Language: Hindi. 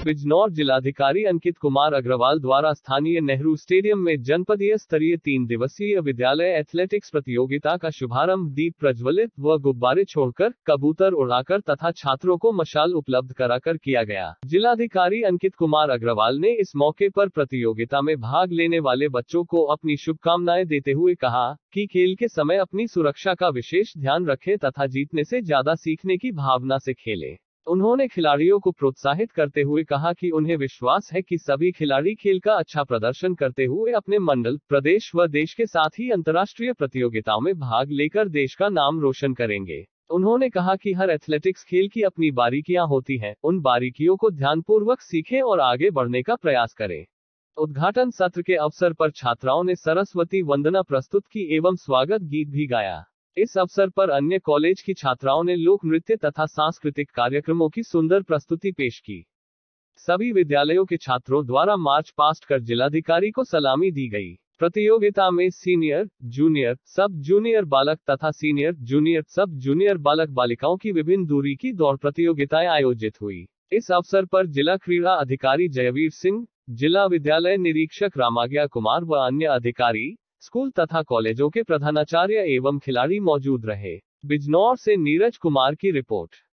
बिजनौर जिलाधिकारी अंकित कुमार अग्रवाल द्वारा स्थानीय नेहरू स्टेडियम में जनपदीय स्तरीय 3 दिवसीय विद्यालय एथलेटिक्स प्रतियोगिता का शुभारंभ दीप प्रज्वलित व गुब्बारे छोड़कर, कबूतर उड़ाकर तथा छात्रों को मशाल उपलब्ध कराकर किया गया। जिलाधिकारी अंकित कुमार अग्रवाल ने इस मौके पर प्रतियोगिता में भाग लेने वाले बच्चों को अपनी शुभकामनाएं देते हुए कहा कि खेल के समय अपनी सुरक्षा का विशेष ध्यान रखें तथा जीतने से ज्यादा सीखने की भावना से खेलें। उन्होंने खिलाड़ियों को प्रोत्साहित करते हुए कहा कि उन्हें विश्वास है कि सभी खिलाड़ी खेल का अच्छा प्रदर्शन करते हुए अपने मंडल, प्रदेश व देश के साथ ही अंतर्राष्ट्रीय प्रतियोगिताओं में भाग लेकर देश का नाम रोशन करेंगे। उन्होंने कहा कि हर एथलेटिक्स खेल की अपनी बारीकियां होती हैं, उन बारीकियों को ध्यानपूर्वक सीखें और आगे बढ़ने का प्रयास करें। उद्घाटन सत्र के अवसर पर छात्राओं ने सरस्वती वंदना प्रस्तुत की एवं स्वागत गीत भी गाया। इस अवसर पर अन्य कॉलेज की छात्राओं ने लोक नृत्य तथा सांस्कृतिक कार्यक्रमों की सुंदर प्रस्तुति पेश की। सभी विद्यालयों के छात्रों द्वारा मार्च पास्ट कर जिलाधिकारी को सलामी दी गई। प्रतियोगिता में सीनियर, जूनियर, सब जूनियर बालक तथा सीनियर, जूनियर, सब जूनियर बालक बालिकाओं की विभिन्न दूरी की दौड़ प्रतियोगिताएं आयोजित हुई। इस अवसर पर जिला क्रीड़ा अधिकारी जयवीर सिंह, जिला विद्यालय निरीक्षक रामाज्ञा कुमार व अन्य अधिकारी, स्कूल तथा कॉलेजों के प्रधानाचार्य एवं खिलाड़ी मौजूद रहे। बिजनौर से नीरज कुमार की रिपोर्ट।